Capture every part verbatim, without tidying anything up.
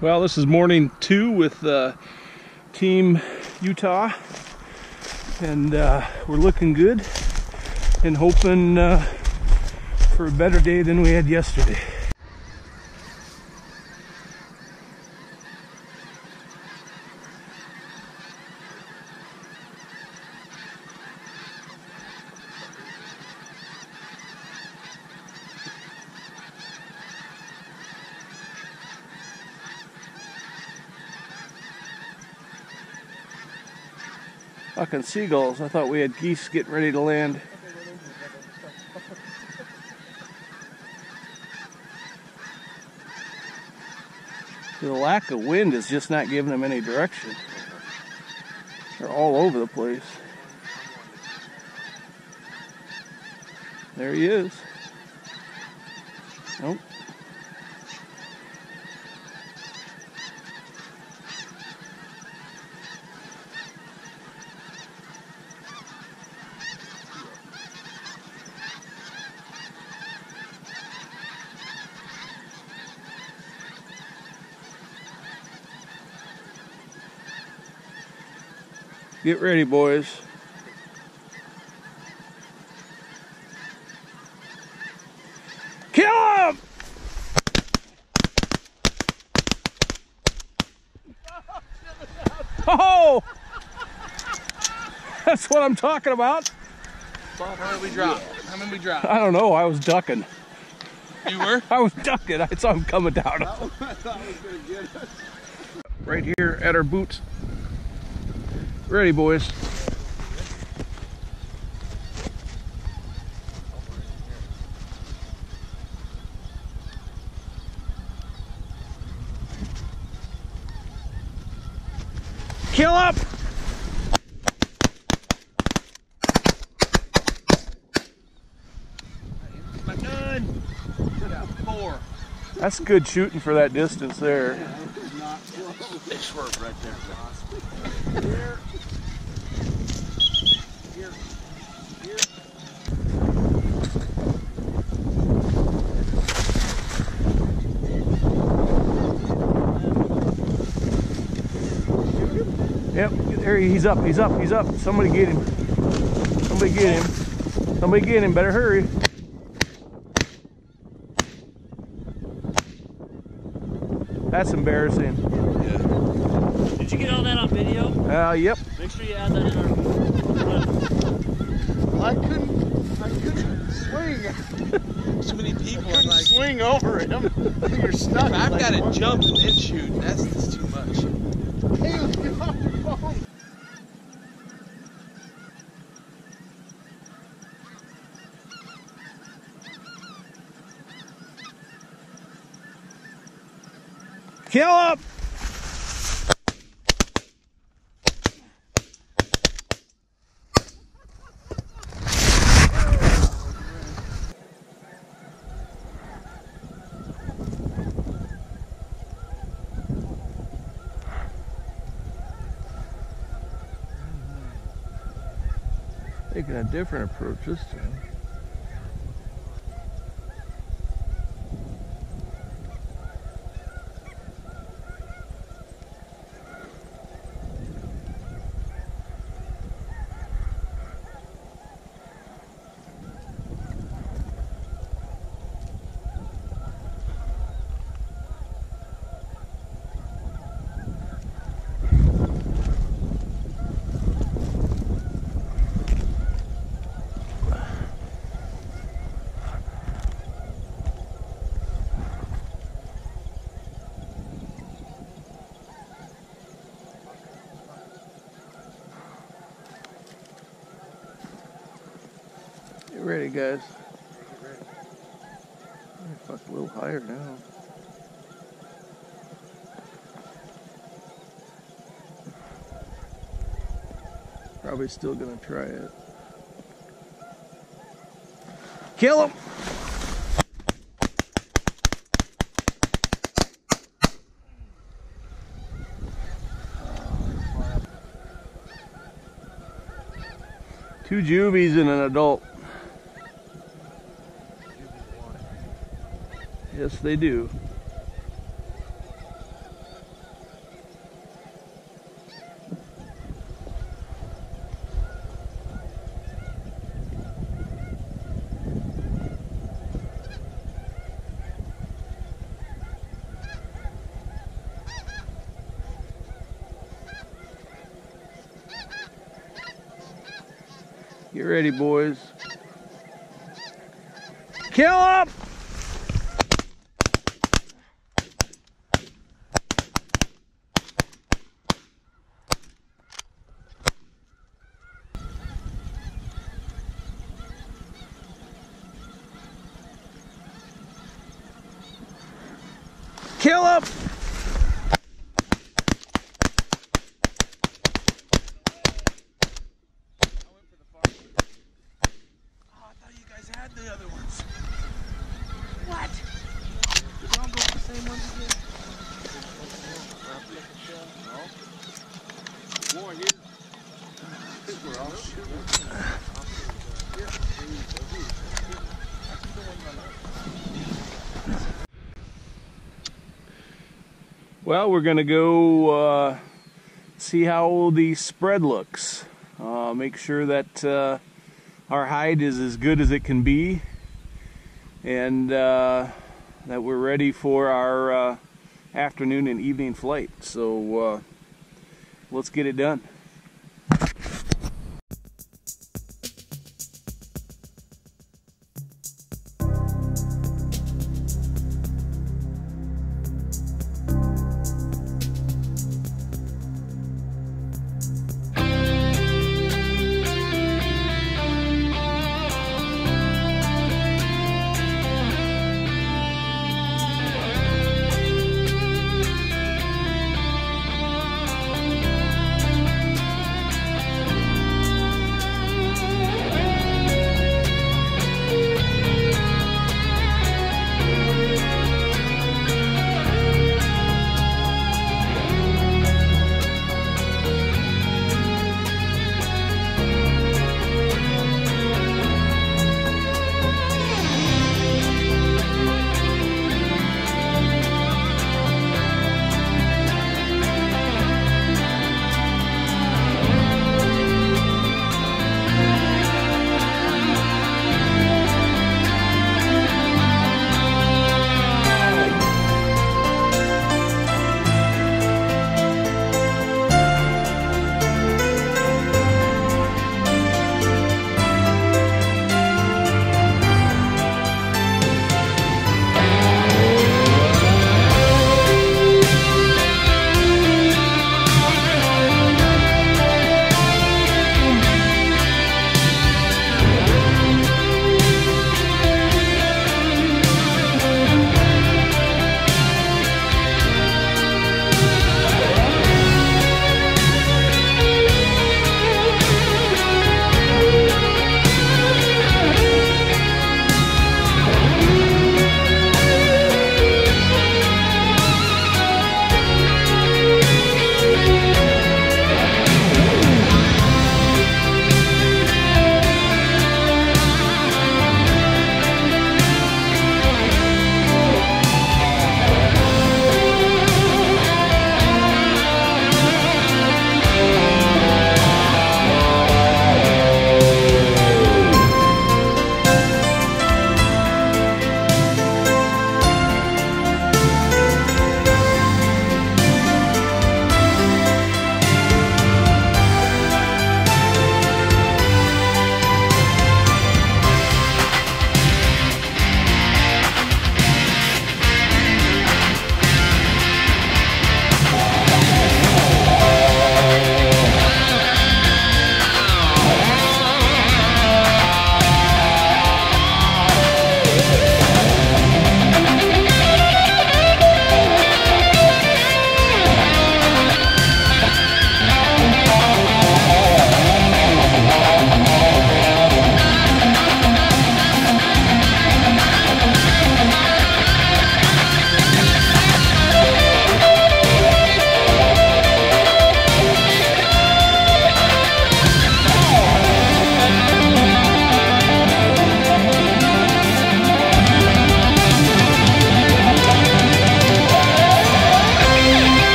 Well, this is morning two with uh, Team Utah, and uh, we're looking good and hoping uh, for a better day than we had yesterday. Fucking seagulls. I thought we had geese getting ready to land. The lack of wind is just not giving them any direction. They're all over the place. There he is. Nope. Get ready, boys. Kill him! Oh! That's what I'm talking about. How many we dropped? How many we dropped? I don't know. I was ducking. You were? I was ducking. I saw him coming down. That one I thought was gonna get us. Right here at our boots. Ready, boys. Kill up! My gun! Yeah, four. That's good shooting for that distance there. Yeah, that was not close. They swerved right there. Here. Here. Here. Yep, there he, he's up, he's up, he's up. Somebody get him. Somebody get him. Somebody get him, better hurry. That's embarrassing. Yeah. Did you get all that on video? Uh, yep. Make sure you add that in our... I couldn't, I couldn't swing. Too many people. I couldn't like, swing over him. You're stuck. I've like, got to jump and then shoot. That's just too much. Hey, let's get off your phone. Kill up! Taking a different approach this time. Get ready, guys. Get ready. Fuck, a little higher now. Probably still gonna try it. Kill him! Two juvies and an adult. Yes, they do. Get ready, boys. Kill up! Kill up! Had the other ones. What? Did y'all go for the same ones again? No. More here. We're all shooting. Well, we're gonna go uh, see how the spread looks. Uh, make sure that uh, our hide is as good as it can be, and uh, that we're ready for our uh, afternoon and evening flight. So uh, let's get it done.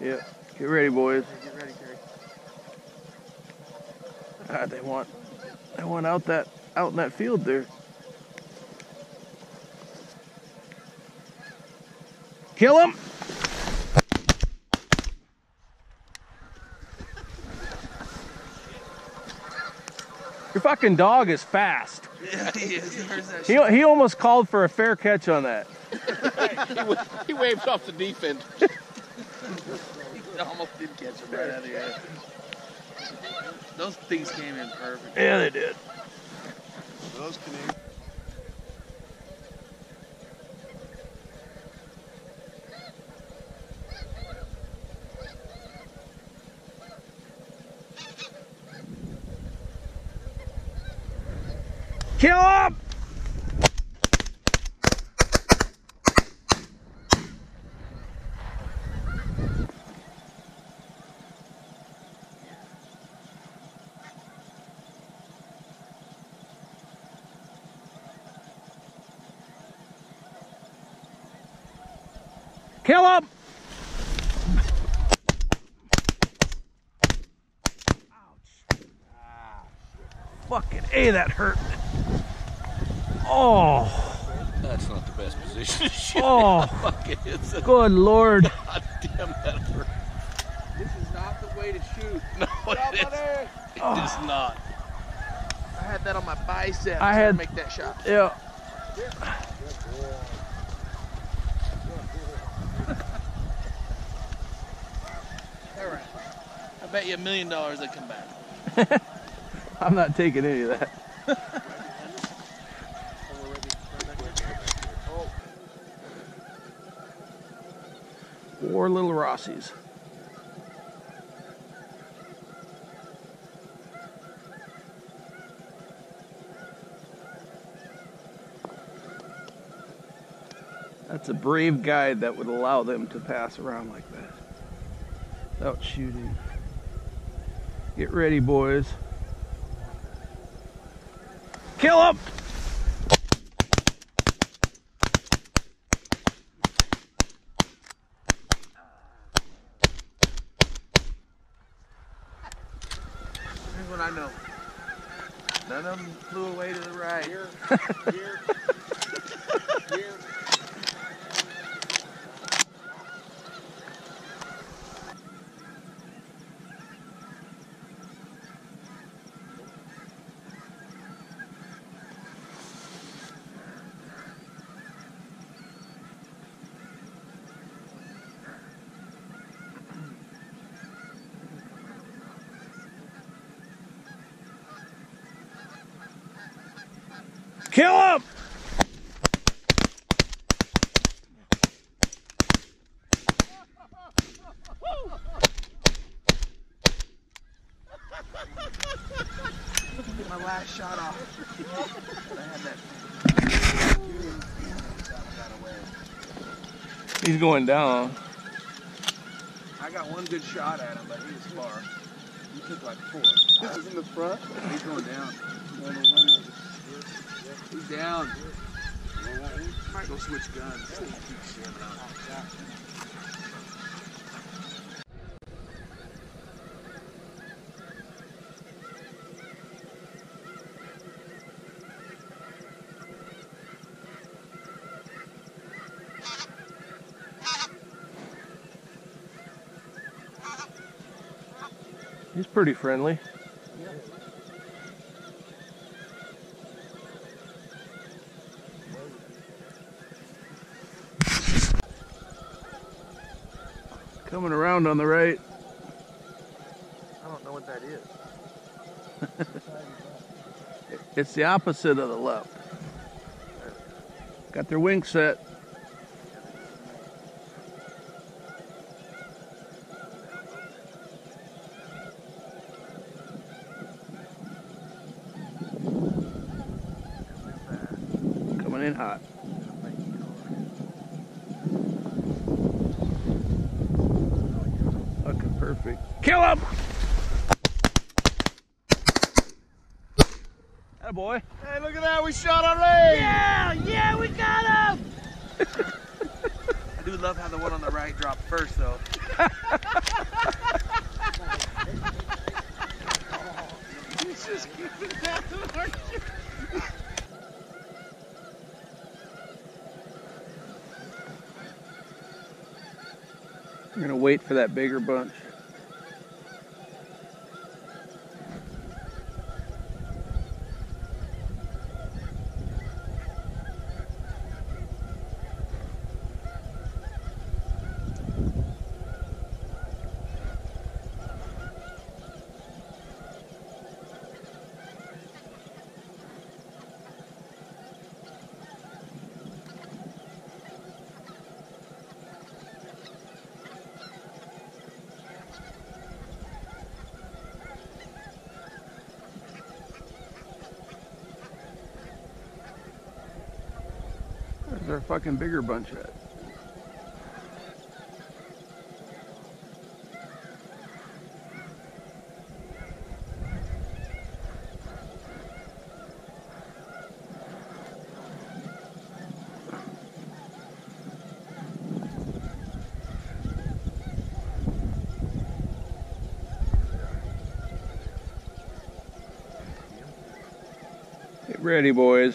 Yeah. Get ready, boys. Get ready, Terry. God, they want, they want out that, out in that field there. Kill him! Your fucking dog is fast. Yeah, he is. Where's that He, he almost called for a fair catch on that. he, he waved off the defense. He almost did catch him right out of the air. Those things came in perfect. Yeah, they did. Those Canadians. Kill him! Kill him! Ouch. Ah, fucking A, that hurt. Oh. That's not the best position to shoot. Oh. Fuck it. It's a Good Lord. God damn that hurt. This is not the way to shoot. No, it is. Buddy. It is not. I had that on my bicep I to had- make that shot. Yeah. All right. I bet you a million dollars they come back. I'm not taking any of that. Four little Rossies. That's a brave guide that would allow them to pass around like that without shooting. Get ready, boys. Kill him! Here's what I know. None of them flew away to the right. Here, here, here. Kill him! Get my last shot off. I had that. He's going down. I got one good shot at him, but he was far. He took like four. This is in the front. He's going down. He's down. Might go switch guns. He's pretty friendly. Coming around on the right. I don't know what that is. It's the opposite of the left. Got their wing set. Coming in hot. Looking perfect. Kill him! Attaboy. Hey, look at that. We shot our leg. Yeah, yeah, we got him! I do love how the one on the right dropped first, though. We're gonna wait for that bigger bunch. Where's our fucking bigger bunch at? Get ready, boys.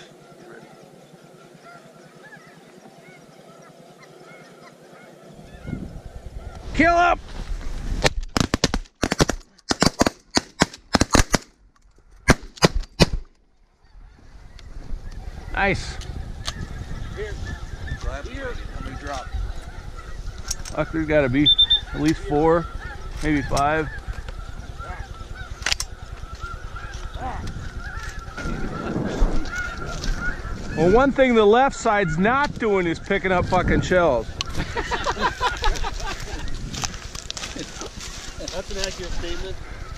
Kill up! Nice. Here. Here. How many drop? Fuck, there's gotta be at least four, maybe five. Well, one thing the left side's not doing is picking up fucking shells. That's an accurate statement.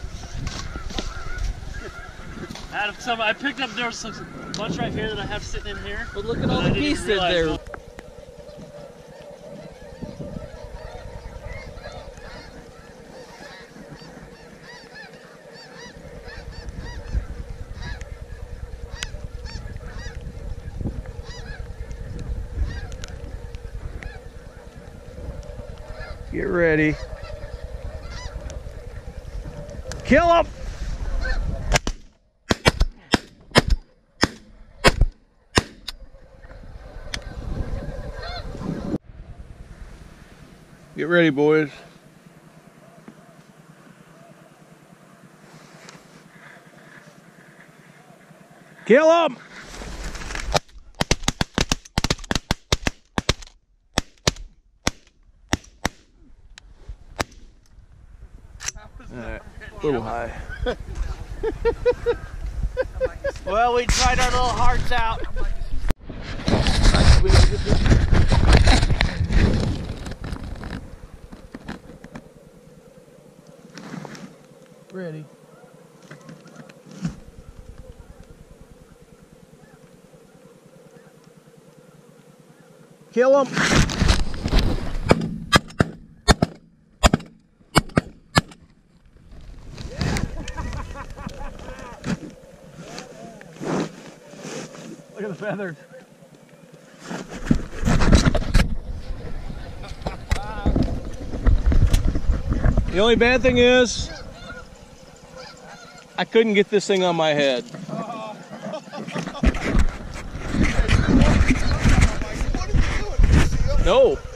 Out of some, I picked up, there was some bunch right here that I have sitting in here. But look at all the geese in there. Get ready. Kill him! Get ready, boys. Kill him! Alright, a little high. Well, we tried our little hearts out. Ready. Kill him! Look at the feathers. The only bad thing is, I couldn't get this thing on my head. No.